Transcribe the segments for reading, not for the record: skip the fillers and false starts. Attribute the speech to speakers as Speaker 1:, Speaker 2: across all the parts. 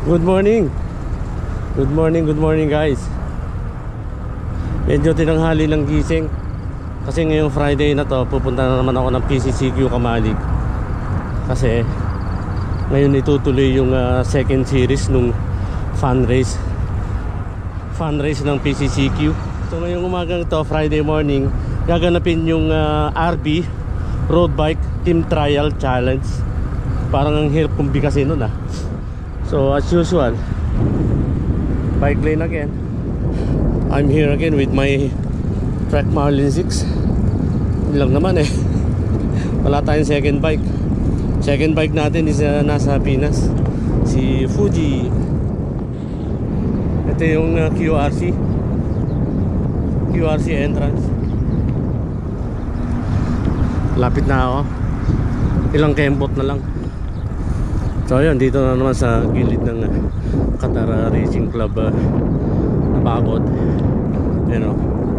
Speaker 1: Good morning. Good morning guys. Medyo tinanghali lang gising. Kasi ngayong Friday na to, pupunta na naman ako ng PCCQ Kamalig. Kasi ngayon itutuloy yung second series nung fun race ng PCCQ. So ngayong umagang to, Friday morning, gaganapin yung RB Road Bike Team Trial Challenge. Parang ang hirap kong bigkasin nun ah. So as usual, bike lane again. I'm here again with my Trek Marlin 6. Hindi lang naman eh. Wala tayong second bike. Second bike natin is nasa Pinas, si Fuji. Ito yung QRC entrance. Lapit na ako. Ilang kembot na lang. So ayun, dito na naman sa gilid ng Qatar Racing Club Napagod. Ayan o.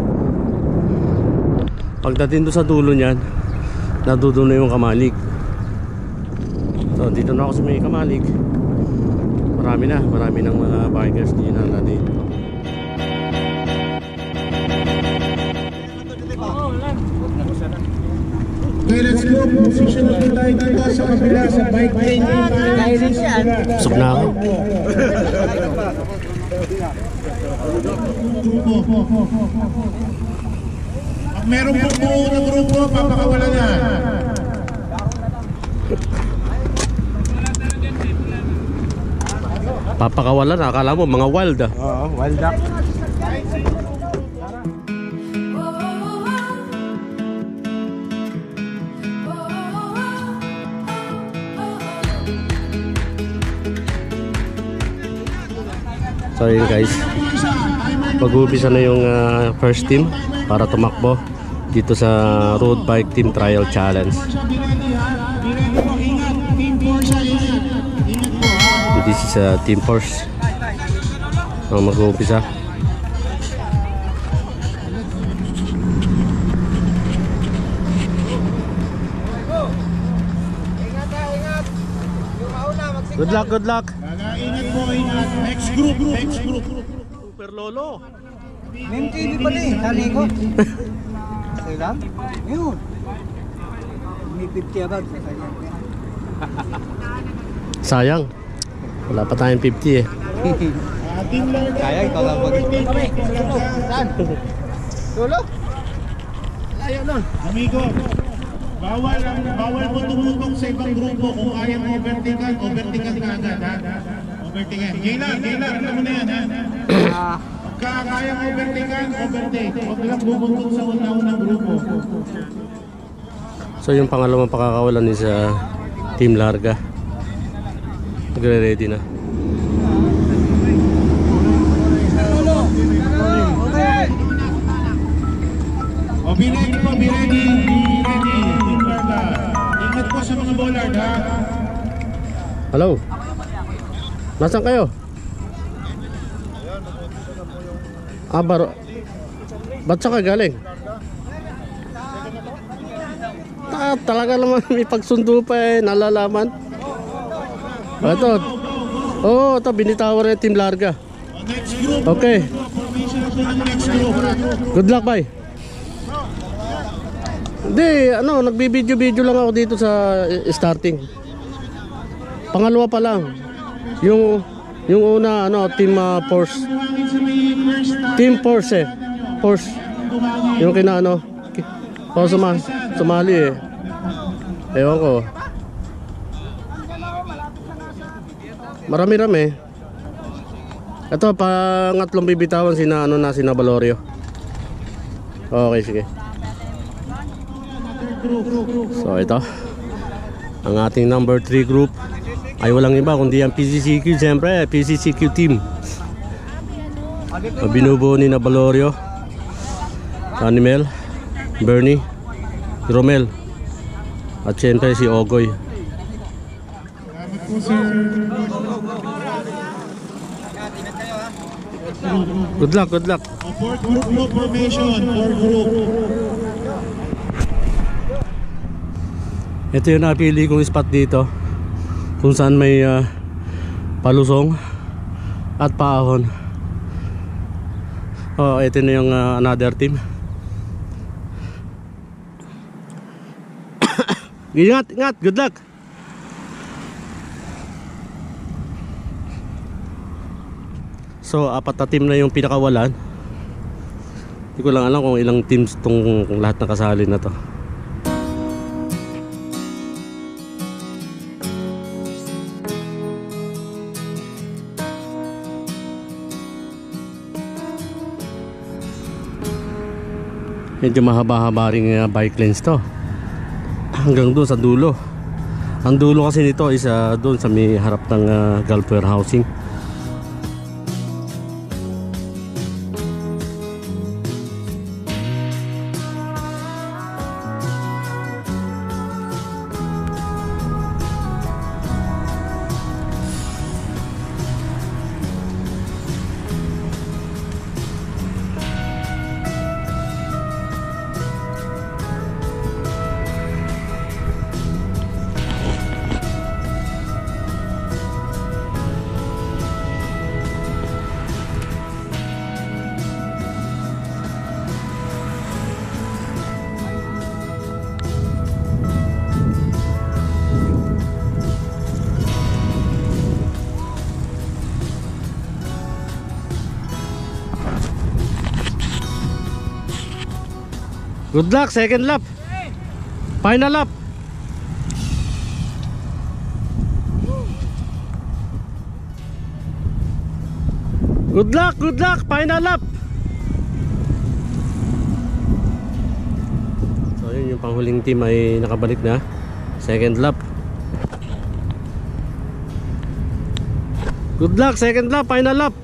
Speaker 1: Pagdating doon sa dulo niyan, nadudulo na yung Kamalig. So dito na ako sa may Kamalig. Marami ng mga bikers din na dito.
Speaker 2: Okay, let's go. Position na tayo dito sa kabila sa bike lane.
Speaker 1: Busog na ako.
Speaker 2: Pag meron po buo na grupo, papakawala na.
Speaker 1: Papakawalan, akala mo mga wild ah.
Speaker 3: Oo, wild duck.
Speaker 1: So yun guys, mag-uumpisa na yung first team para tumakbo dito sa Road Bike Team Trial Challenge. This is Team Force. Mag-uumpisa. Good luck.
Speaker 2: Ingat po, ingat. Next group.
Speaker 1: Super Lolo.
Speaker 3: Meme TV pala eh, tali ko. Okay lang? Yun. May 50 abag sa kanya.
Speaker 1: Sayang. Wala pa tayong 50 eh.
Speaker 3: Kaya, ikaw lang mag kami. Saan? Lolo? Layo nun.
Speaker 2: Amigo, bawal mo tumutong sa ibang grupo. Kung kaya mo vertical ka agad ha. Overtaken. Gaylan, alam mo na yan ha. Pagka kaya mo vertical, overtake. Huwag lang bumutong sa unang grupo.
Speaker 1: So yung pangalawang pakakawalan is Team Larga. Nagre-ready na.
Speaker 2: O, be ready. Team Larga. Ingat po sa mga bollard ha.
Speaker 1: Hello. Nasaan kayo? Ba't saan ka galing? Talaga naman may pagsundo pa eh, nalalaman. Ito. Ito binitawan na yung Team Larga. Okay. Good luck, bye. Hindi, nagbibideo lang ako dito sa starting. Pangalawa pa lang. Yung una Team Force. Team Force eh. Force. Yung sumali eh. Ewan ko. Marami. Ito pangatlong bibitawan sina Valorio. Okay, sige. So ito ang ating number 3 group. Ay walang iba kundi ang PCCQ, siyempre PCCQ team. Binubuo ni Valorio, Animel, Bernie, Romel, at siyempre si Ogoy. Good luck.
Speaker 2: Fourth group formation.
Speaker 1: Ito yung napili kong spot dito kung saan may palusong at paahon. Oh, ito na yung another team. Ingat, ingat, good luck. So, 4 na team na yung pinakawalan. Hindi ko lang alam kung ilang teams tong lahat na kasali na to. Medyo mahaba-haba rin bike lanes to. Hanggang doon sa dulo. Ang dulo kasi nito is doon sa may harap ng Gulf Warehousing. Good luck, second lap. Final lap. Good luck, final lap. So yun, yung panghuling team ay nakabalik na. Second lap. Good luck, second lap, final lap.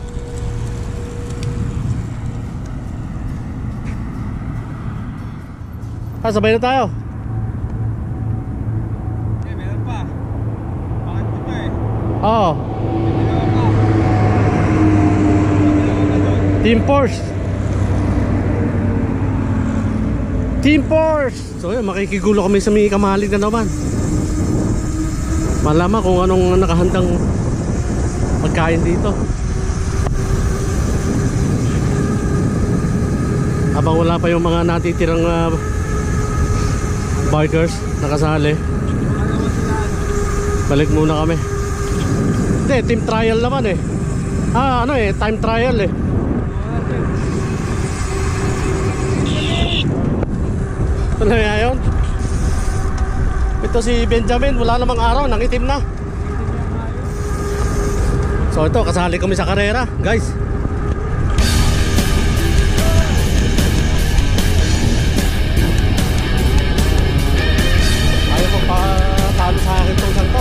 Speaker 1: Sabay na tayo.
Speaker 3: Meron pa. Bakit pa eh?
Speaker 1: Oo. Team Porsche. Team Porsche. So yun, makikigulo kami sa may kamalig na naman. Malaman kung anong nakahandang pagkain dito. Habang wala pa yung mga natitirang bikers nakasali, balik muna kami. Hindi, team trial naman eh. Time trial eh. Ano nga yun? Ito si Benjamin, wala namang araw, nangitim na. So ito, kasali kami sa karera, guys. Talo sa akin itong santo.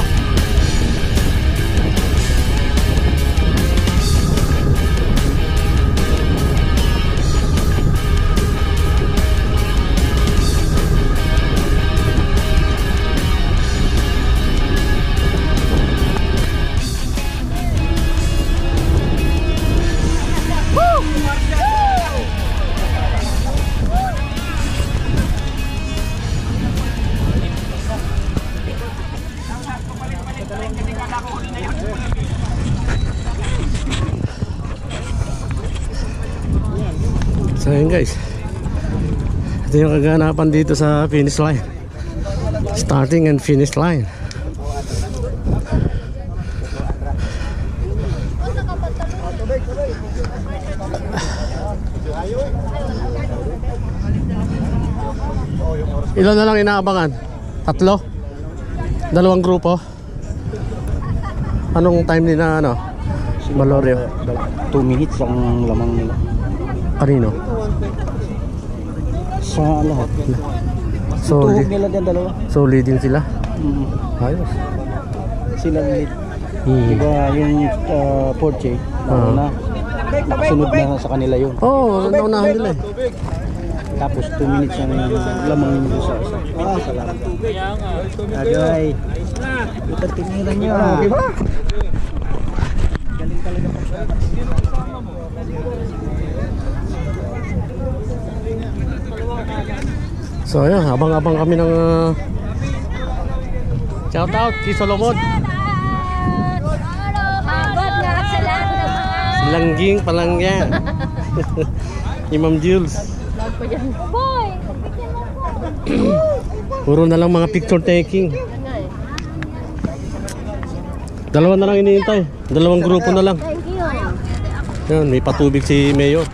Speaker 1: So yun guys, ito yung kaganapan dito sa finish line. Starting and finish line. Ilan na lang inaabangan? 3? 2 grupo? Anong time din na ano? Valorio?
Speaker 3: 2 minutes ang lamang nila.
Speaker 1: Kanino?
Speaker 3: Sa lahat.
Speaker 1: So,
Speaker 3: Tuhog nila din dalawa.
Speaker 1: so leading sila? Ayos.
Speaker 3: Sila lead. Diba yung Porsche, nauna. Sunod na sa kanila yun.
Speaker 1: Oo, naunahan nila eh.
Speaker 3: Tapos 2 minutes ang lamang nila sa isa. Salamat. Agay. Ito tinilan nyo. Diba? Galing talaga po.
Speaker 1: So ayun, abang-abang kami ng shout out kay Solomon.
Speaker 4: Good nga sa lahat ng
Speaker 1: Langging, palangya. Imam Jules.
Speaker 4: Boy!
Speaker 1: Puro na lang mga picture taking. Dalawa na lang iniintay. Dalawang grupo na lang.
Speaker 4: Thank you.
Speaker 1: Yan, may patubig si Mayor.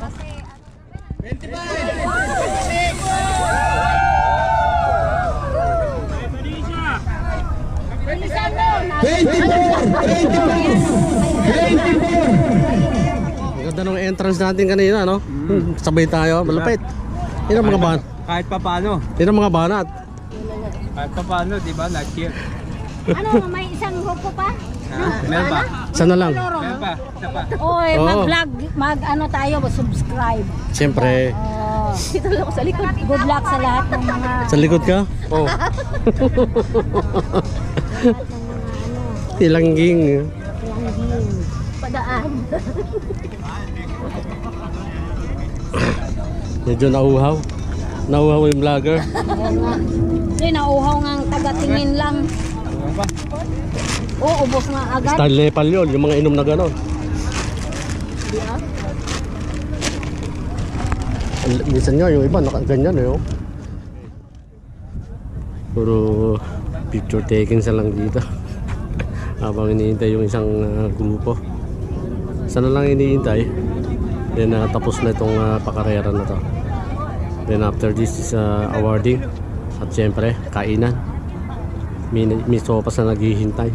Speaker 1: Ang ganda ng entrance natin kanina, no? Sabay tayo, malapit. Yan ang mga banat.
Speaker 3: Kahit pa paano.
Speaker 1: Yan ang mga banat.
Speaker 3: Kahit pa paano, di ba? Nag-cheer.
Speaker 4: Ano, may isang grupo pa?
Speaker 3: Meron ba?
Speaker 1: Sana lang.
Speaker 3: Meron pa. Isa pa.
Speaker 4: Oy,
Speaker 1: Oo.
Speaker 4: mag-vlog, mag-ano tayo, subscribe.
Speaker 1: Siyempre.
Speaker 4: Oh. Dito lang ako sa likod. Good luck sa lahat ng mga
Speaker 1: Sa likod ka? Oo. Ilangging.
Speaker 4: langging. Padaan.
Speaker 1: Medyo nauhaw. Nauhaw yung vlogger.
Speaker 4: Hindi, nauhaw nga ang taga-tingin lang.
Speaker 3: Meron pa.
Speaker 4: Oo, ubos nga agad.
Speaker 1: Star Lepal yun, yung mga inom na gano'n. Minsan nga yung iba nakaganyan eh. Oh. Puro picture taking sa lang dito. Habang iniintay yung isang grupo. Sana lang iniintay. Then tapos na itong pakarera na to. Then after this is awarding. At syempre kainan. May sopas na naghihintay.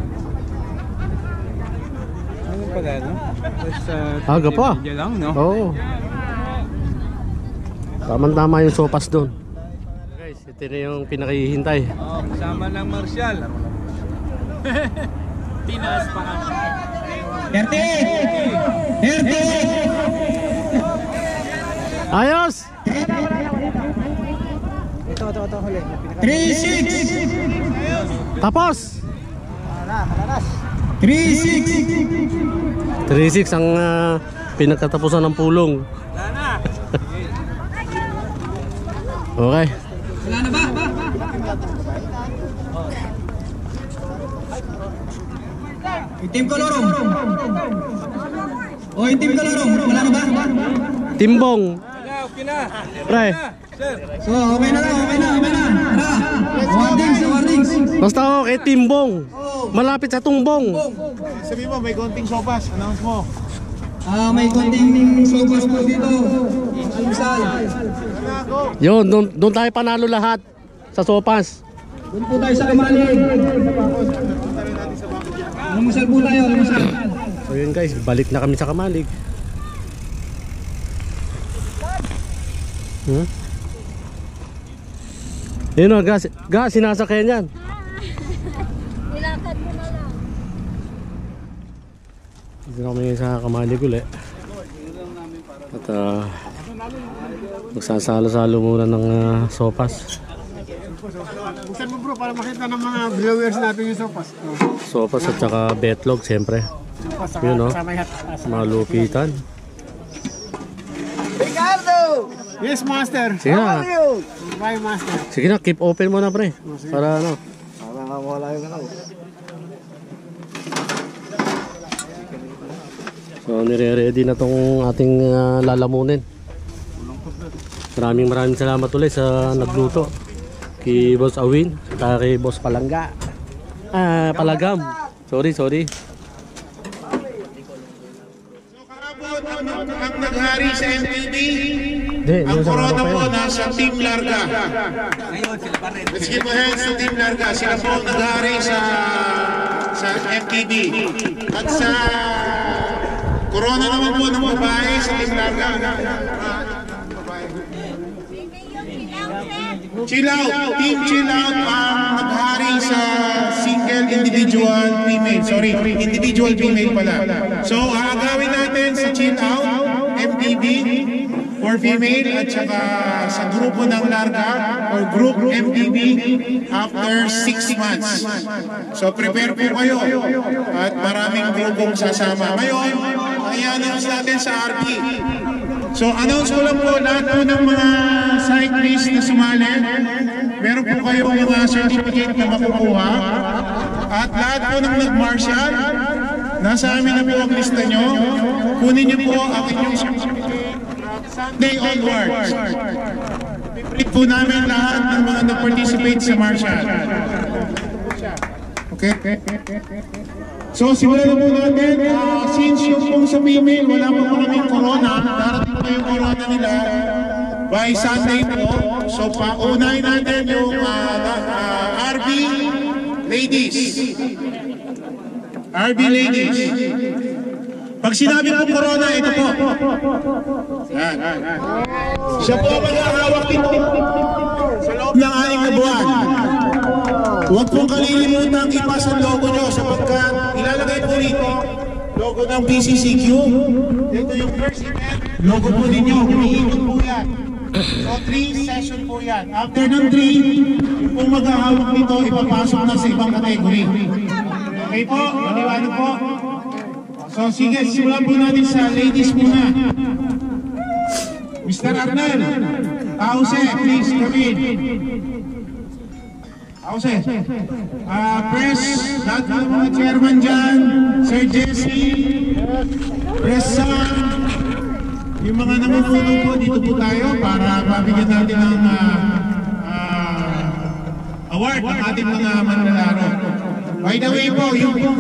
Speaker 3: Ano pala, no?
Speaker 1: Aga pa.
Speaker 3: Media lang, no?
Speaker 1: Oo. Tama-tama yung sopas doon. Guys, ito na yung pinakihintay.
Speaker 3: Oh, kasama ng Marshall. Pinas pa nga.
Speaker 2: 30!
Speaker 1: Ayos!
Speaker 3: Ito, huli.
Speaker 2: 3-6!
Speaker 1: Tapos!
Speaker 3: Malalas.
Speaker 2: 3-6!
Speaker 1: 3-6 ang pinagkatapusan ng pulong.
Speaker 3: Wala na.
Speaker 1: Okay.
Speaker 3: Wala na ba?
Speaker 2: Itim kolorong! O itim kolorong, wala na ba?
Speaker 1: Timbong.
Speaker 3: Wala, okay na.
Speaker 1: Pre.
Speaker 3: Sir.
Speaker 2: So, okay na. Tara! Awardings!
Speaker 1: Basta okay, timbong. Malapit sa tungbong.
Speaker 2: Sabi mo, may konting sopas. Announce mo. May konting sopas po dito. Almusal.
Speaker 1: Yun, doon tayo panalo lahat sa sopas.
Speaker 2: Doon po tayo sa Kamalig. Almusal po tayo, almusal.
Speaker 1: So yun guys, balik na kami sa Kamalig. Yun o, sinasakyan yan.
Speaker 4: Nilakad mo na lang.
Speaker 1: Dito na kami sa Kamalig ulit. At magsasalo-salo muna ng sopas.
Speaker 2: Buksan mo bro para makita ng mga viewers natin yung sopas.
Speaker 1: Sopas at saka betlog siyempre. Yun o, malupitan.
Speaker 2: Ricardo! Yes, master.
Speaker 1: Sige na,
Speaker 2: Bye, master.
Speaker 1: sige na, keep open mo na pre. Para ano.
Speaker 2: Para wala yung ano.
Speaker 1: So nire-ready na tong ating lalamunin. Maraming salamat ulit sa nagluto. Kay Boss Awin, at kay Boss Palangga. Palagam. Sorry.
Speaker 2: Ang naghari sa MTV, ang
Speaker 1: yung sa
Speaker 2: corona
Speaker 1: araw pa
Speaker 2: po
Speaker 1: yun.
Speaker 2: nasa Team Larga. Let's give a hand sa Team Larga. Sila po ang naghari sa MTV. At sa corona naman po ng babae sa Team Larga. Chill Out, Team Chill Out ang naghari sa single individual female. Sorry, individual female pala. So, aagawin natin sa Chill Out, MTV, for female, at saka sa grupo ng Larga, or group MTV, after 6 months. So, prepare po kayo. At maraming grupong sasama. Ngayon, i-announce natin sa RP. So, announce ko lang po lahat po ng mga cyclists na sumali. Meron po kayong mga certificate na makukuha. At lahat po ng nag-martial, nasa amin na po ang lista nyo. Kunin nyo po ang inyong Sunday onwards. Pipilit po namin lahat ng mga nag-participate sa martial. Okay? So, simulan na po natin. Since yung pong sa female, wala po kaming corona, darating pa yung corona nila by Sunday po. So, paunahin natin yung RB ladies. RB ladies. Pag sinabi po corona, ito po. Yan. Siya po ang mag-ahawak dito sa loob ng 6 na buwan. Huwag pong kalilimutan ipasa ang logo nyo sapagkat ilalagay po rito logo ng PCCQ. Dito yung first event, logo po ninyo, umiikot po yan. So 3 session po yan. After ng 3, yung pong mag-ahawak nito, ipapasok na sa ibang category. Okay po, maliwanag po. So sige, simulan po natin sa ladies muna. Mr. Arnel, Tause, please come in. Tause, press, lahat ng mga chairman dyan, Sir Jesse, Press Sam, yung mga namumuno po, dito po tayo para mabigyan natin ng award ng ating mga manlalaro. By the way po, yung pong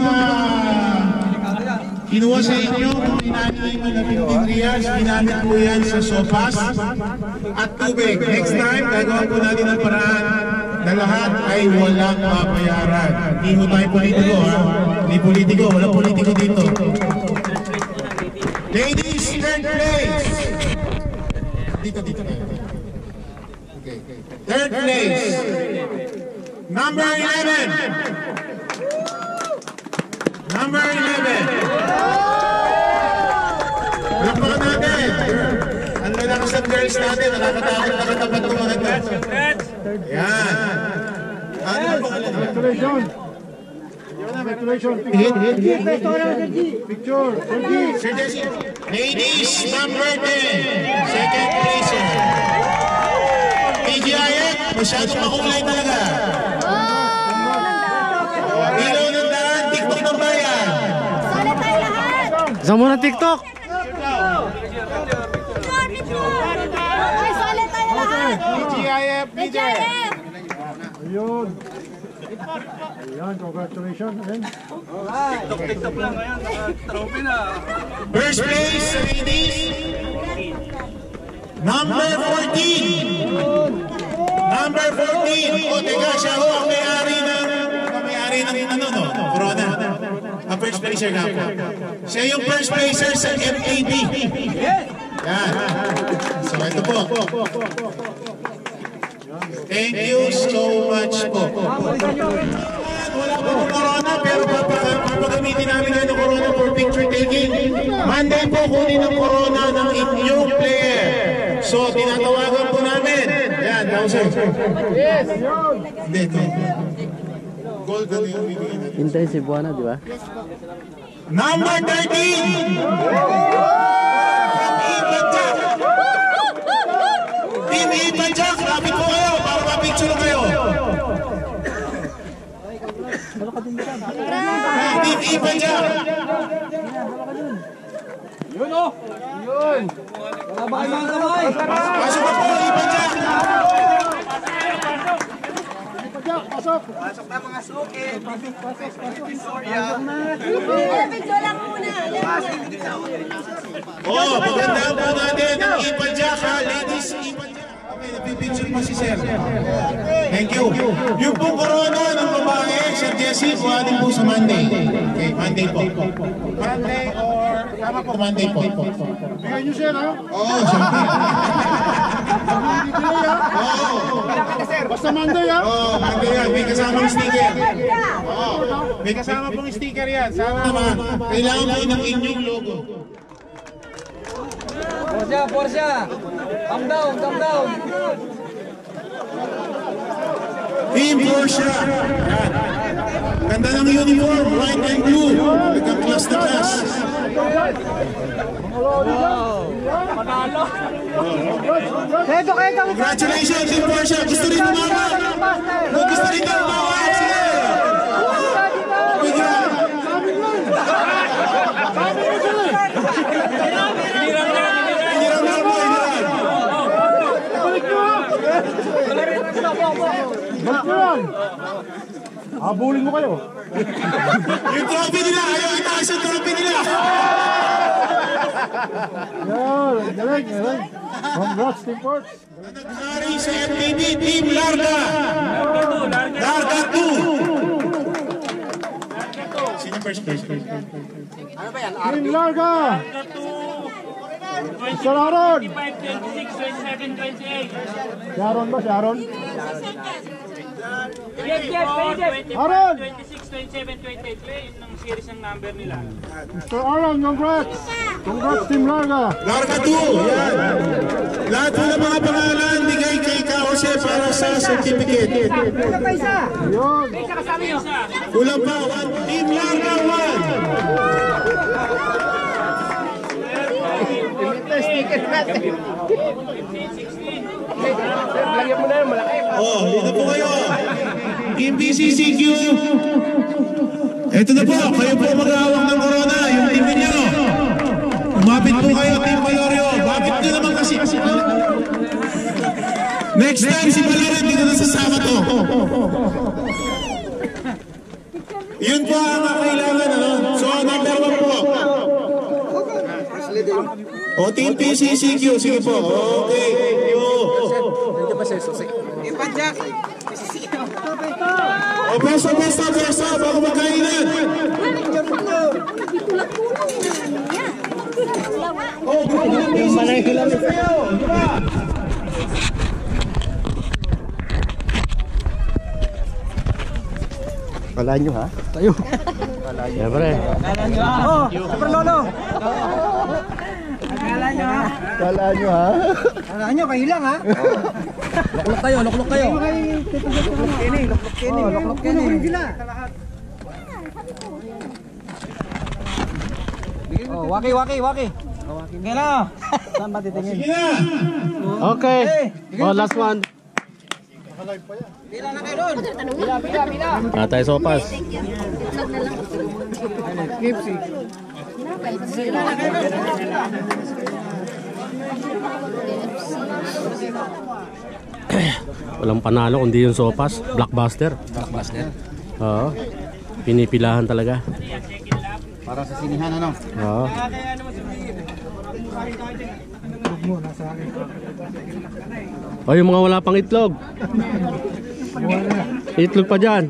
Speaker 2: kinuha sa inyo, kung inani mo na 15 reals, ginamit po yan sa sofas at tubig. Next time, gagawin po natin ang paraan na lahat ay walang mabayaran. Hindi mo tayo politiko, ha? Hindi politiko, walang politiko dito. Ladies, third place. Dito. Okay. Third place. Number 11. Number 11. Lampakan natin. Ang lalakas ng girls natin, nakatapat ng mga girls. Yan. Ano ang pangalan? Congratulations. Picture. Sir Jesse. Ladies, number 10. Second placer. PGIF, masyadong makulay talaga. Ilaw ng daan, TikTok ng bayan.
Speaker 4: Sali tayo lahat!
Speaker 1: Isang muna TikTok!
Speaker 4: Ay, sali tayo lahat!
Speaker 2: PGIF,
Speaker 4: PGIF!
Speaker 3: Ayun. Ayan, congratulations.
Speaker 5: TikTok lang ngayon, trophy na.
Speaker 2: first place, ladies. Number 14. Number 14. O, teka, siya ho ang may-ari ng corona. Ang first placer nga po. Siya yung first placer sa MAB. Yan. So, ito po. Thank you so much po. Wala po ng corona, pero papagamitin namin ngayon ng corona for picture taking. Monday po kunin ng corona ng inyong player. So, tinatawagan po namin. Yan, Dawson. Yes! Hindi, ito. Gold na yung bibigyan natin.
Speaker 1: Hintay si Buwana, di ba?
Speaker 2: Number 13! From Ipanjak! Team Ipanjak, lapit po kayo para mapicture kayo. Team Ipanjak!
Speaker 5: Yun o! Yun! Wala ba kayo mga kamay?
Speaker 2: Pasok na po, Ipanjak!
Speaker 5: Pasok na mga suki!
Speaker 4: Video lang muna.
Speaker 2: Oh, magandaan po natin ang Ipanjak, ha? Ladies, Ipanjak. Okay, napipicture mo si Sir. Thank you. Yung pong corona ng babae, Sir Jesse, buhatin po sa Monday. Okay, Monday po. Monday or... Tama po, Monday po.
Speaker 3: Bigay niyo siya, ha?
Speaker 2: Oo, siyempre. Oo.
Speaker 3: Basta Monday, ha?
Speaker 2: Oo, Monday yan. May kasamang sticker. Oo. May kasama pong sticker yan. Sama naman. Kailangan po ng inyong logo.
Speaker 5: Porsche! Calm down!
Speaker 2: Team Porsche. Yan. Ganda ng uniform, white and blue. Nagkang class na class. Congratulations, Team Porsche. Gusto rin umawak. Gusto rin umawak. Sige. Habulin mo kayo. Yung trophy nila, ayaw itaas yung trophy nila.
Speaker 6: Yan, galing, galing. Congrats, Team Ports.
Speaker 2: Naghari sa MTV, Team Larga. Larga 2. Sino first?
Speaker 6: Team Larga. Sharon.
Speaker 5: 25, 26, 27, 28.
Speaker 6: Sharon ba, Sharon?
Speaker 5: Aaron! 26, 27, 28. Yun ang series ng number nila.
Speaker 6: Mr. Aaron, congrats. Congrats, Team Larga.
Speaker 2: Larga 2. Yan. Lahat po ng mga pangalan, bigay kay Ka Jose para sa certificate.
Speaker 6: Yun.
Speaker 2: Kulang pa, Team Larga 1. Oh, dito po kayo. Team PCCQ. Ito na po, kayo po mag-aawak ng corona. Yung team niyo. Umapit po kayo, Team Valorio. Bakit nyo naman kasi? Next time, si Valorio dito na sa Sabato. Yun po ang kailangan, ano? So, number 1 po. O, Team PCCQ, sige po. Okay, thank you. O, beso, bago magkainan. O, PCCQ kayo. Diba?
Speaker 3: Kala nyo ha?
Speaker 6: Tayo.
Speaker 1: Siyempre.
Speaker 3: Oh, Super Lolo. Kala nyo ha?
Speaker 6: Kala nyo ha?
Speaker 3: Kala nyo, kayo lang ha? Luklok kayo, luklok kayo. Luklok kini, luklok kini. Oh, luklok kini. Oh, waki. Sige na. Saan ba titingin?
Speaker 2: Sige na.
Speaker 1: Okay. Oh, last one.
Speaker 3: Pila na kayo doon.
Speaker 1: Tatay Sopas. Walang panalo kundi yung Sopas. Blockbuster. Oo. Pinipilahan talaga.
Speaker 3: Para sa sinihan ano?
Speaker 1: Oo. O yung mga wala pang itlog. Itlog pa dyan.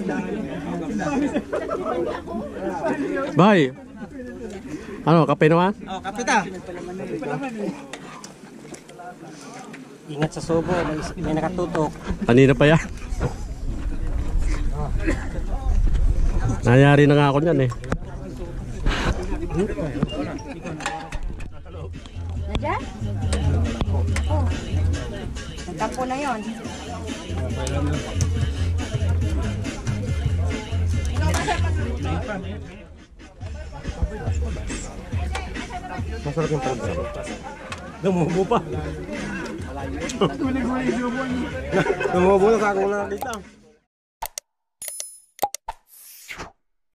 Speaker 1: Bye. Ano, kape naman?
Speaker 3: Oh, kapita. Ingat sa subo, may nakatutok.
Speaker 1: Kanina pa yan. Nangyari na nga ako niyan eh.
Speaker 4: Nandiyan? Oh. Nagtampo na yun.
Speaker 1: Masarap yung program. Dumubo pa.
Speaker 6: Tumubo na sa ako na nakita.